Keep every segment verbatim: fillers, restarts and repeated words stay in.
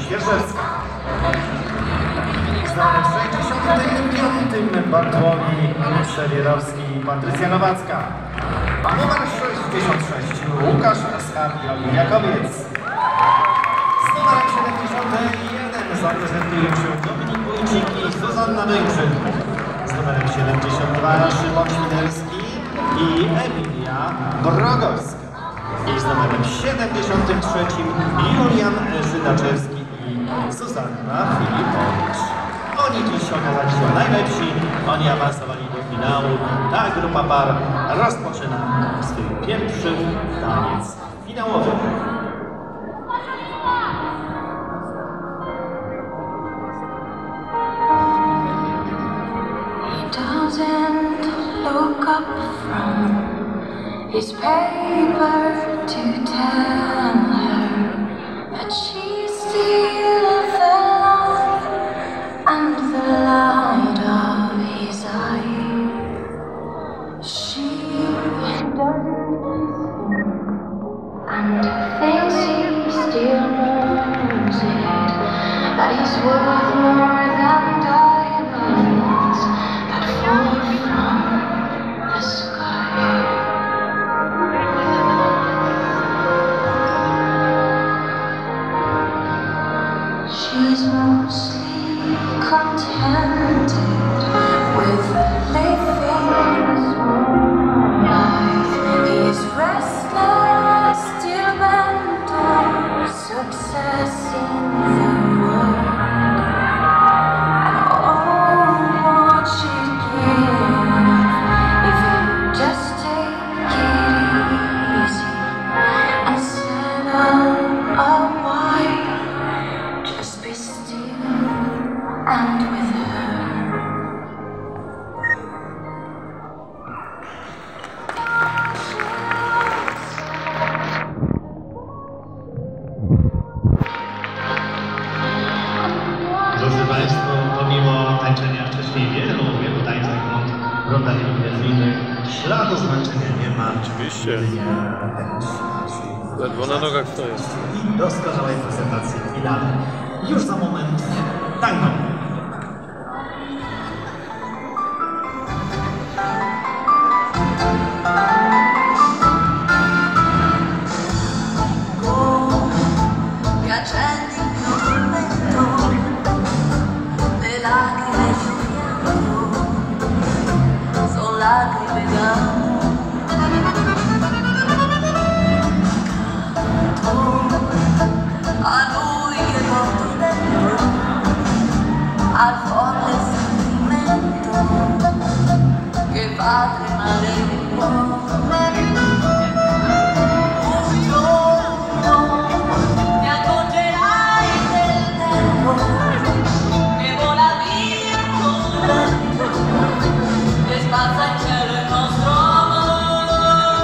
Świerżewska. Z numerem sześćdziesiątym piątym Bartłomiej Szewierowski i Patrycja Nowacka. Numer sześćdziesiąt sześć Łukasz Skarbiowi-Jakowiec. Z numerem siedemdziesiątym jeden zaprezentują się Dominik Wójcik i Zuzanna Węgrzyn. Z numerem siedemdziesiąt dwa Szymon Świderski i Emilia Brogowska. I z numerem siedemdziesiątym trzecim Julian Żydaczewski i Zuzanna Filipowicz. Oni dziś okazali się najlepsi, oni awansowali do finału. Ta grupa par rozpoczyna swój pierwszy taniec finałowy. His paper to tell her that she's still the light and the light of his eye. She doesn't kiss him and thinks he still knows it, that he's worth more than diamonds that fall from the sky. She's mostly contented with living a small life. He is restless, still bent on success in the world. And oh, what she'd give if he'd just take it easy and settle a while. And with her. Drodzy Państwo, pomimo tańczenia wcześniej wielu, wielu tańców w rundach eliminacyjnych, śladu zmęczenia nie ma. Oczywiście. Ledwo na nogach to jest. I doskonałej prezentacji w finale. Już za moment tango. Al forte sentimento che fa tremare il cuore. Un giorno ti accorgerai del tempo che vola via con vento e spazza in cielo il nostro amore.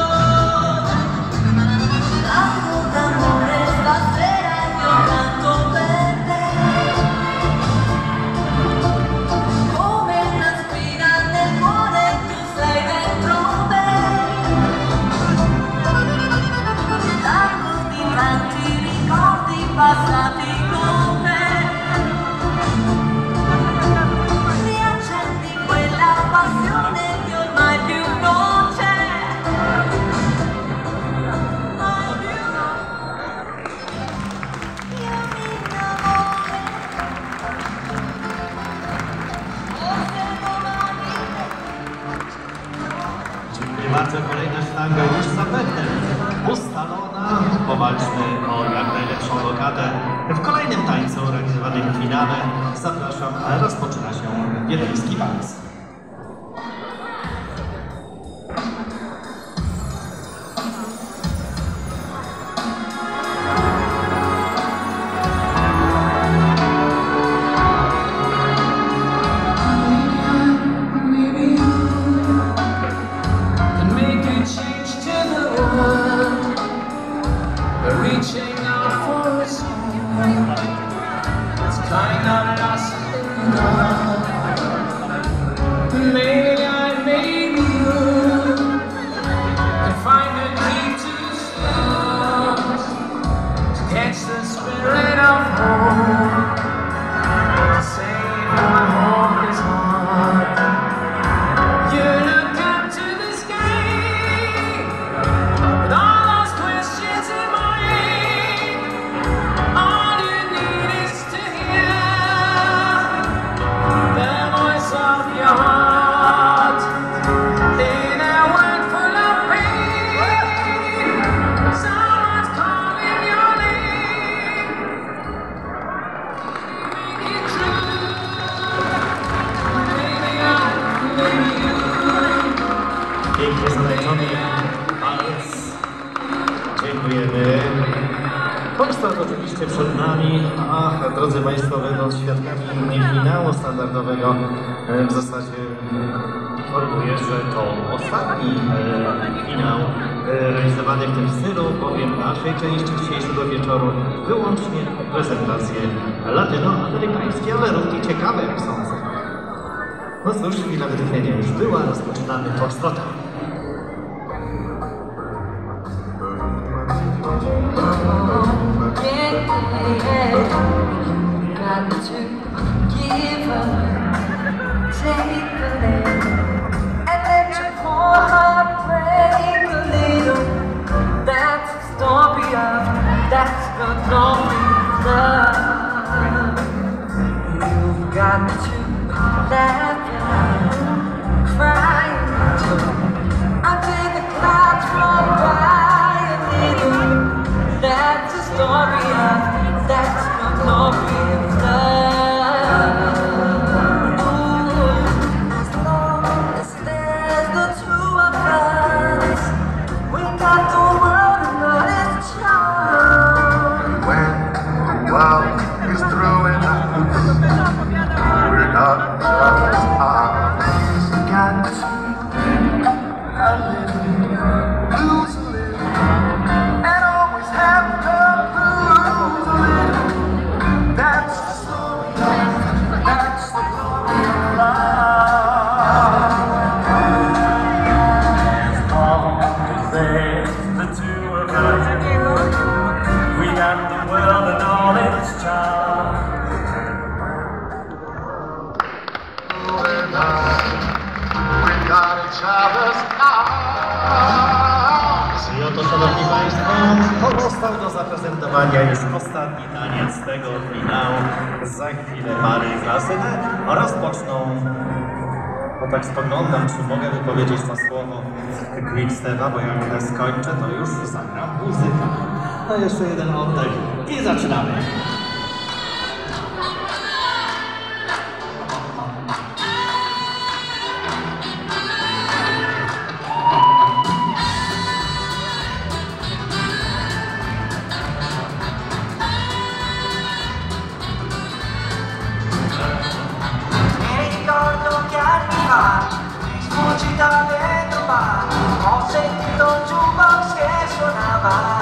Tanto d'amore stasera io canto per te. Passati con te, riaccendi quella passione che ormai più non c'è, mai più. Io mi innamoro, forse domani. Dziękuję bardzo, kolejna sztanga już zapewne ustalona. Powalczmy o jak najlepszą lokadę. W kolejnym tańcu organizowanym w finale zapraszam, rozpoczyna się wiedeński wals. Reaching out for a song, it's kind of lost in love. oczywiście przed nami, a drodzy Państwo, będąc świadkami finału standardowego, w zasadzie informuję, że to ostatni e, finał e, realizowany w tym stylu, bowiem w naszej części dzisiejszego wieczoru wyłącznie prezentacje latynoamerykańskie, ale równie ciekawe, jak sądzę. No cóż, chwila wytchnienia już była, rozpoczynamy foxtrota. Got to give up, take the lead, and let your poor heart break a little. That's the story of, that's the glory of love. You've got to laugh and cry until, until the clouds roll by a little. That's the story of, that's the glory of love. Ooh, as long as there's the two of us, we got the world under its charm. When the world is throwing us, we're not just ours. We got to a little, lose a little, and always have to lose a little. That's the story, that's the glory of love. As long as there's the two of us, we got the world and all its charm. With us, we got each other's arms. I oto, Szanowni Państwo, pozostał do zaprezentowania już ostatni taniec tego finału. Za chwilę pary klasyczne rozpoczną. No tak spoglądam, czy mogę wypowiedzieć to słowo quickstepa, bo jak skończę, to już zagram muzykę. No jeszcze jeden oddech i zaczynamy. Sfuggita dentro bar, ho sentito un jukebox che suonava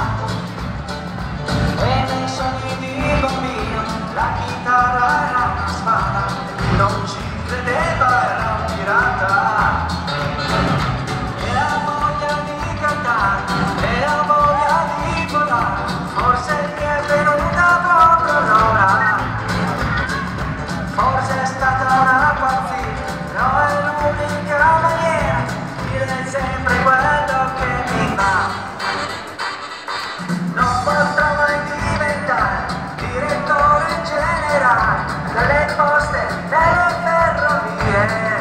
e nei sogni di bambino la chitarra era una spada, non ci credeva, era un pirata. E la voglia di cantare, e la voglia di volare, forse mi è venuta proprio l'ora, forse è stata una pazzia, no è l'unica maniera di dire sempre quello che mi va. Non potrò mai diventare direttore generale delle poste, delle ferrovie.